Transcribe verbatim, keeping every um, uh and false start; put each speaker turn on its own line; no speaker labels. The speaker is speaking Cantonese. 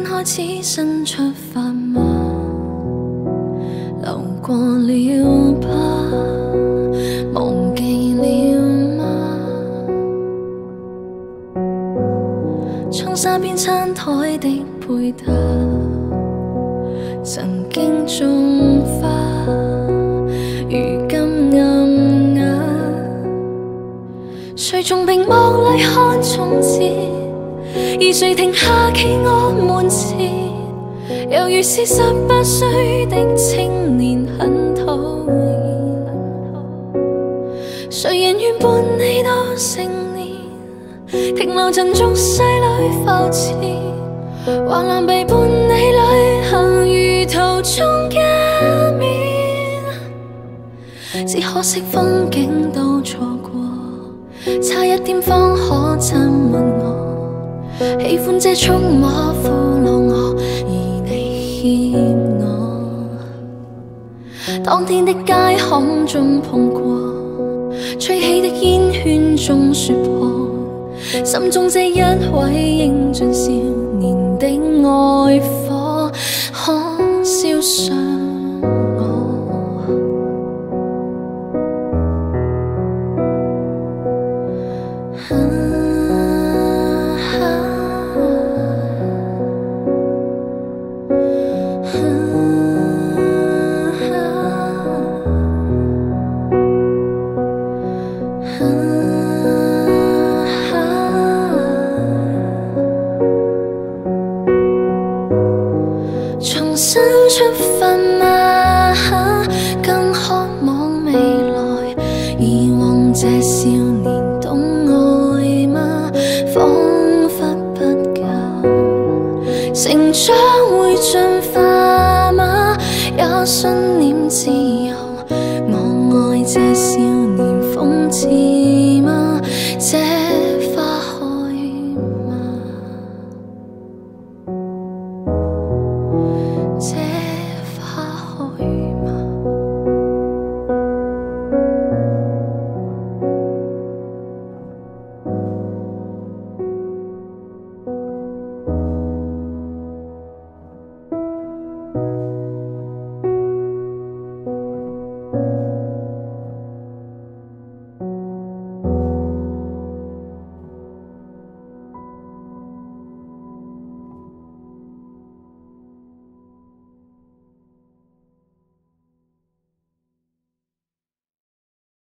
开始新出发吗？流过了吧，忘记了吗？冲沙边餐台的配搭，曾经种花，如今暗哑。谁从屏幕里看从前？而谁停下企我門前？猶如是十八歲的青年，很討厭。誰人願伴你到成年？停留塵俗世裏浮沉，橫難被伴你旅行，如途中一面。只可惜風景都錯過，差一點方可親吻我。喜歡這觸摸俘虜我，而你欠我。當天的街巷中碰過，吹起的煙圈中說破，心中這一位英俊少年的愛火，可燒傷我。重新出發嗎？更渴望未來，以往這少年懂愛嗎？彷彿不夠，成長會進化嗎？也信念自由，我愛這少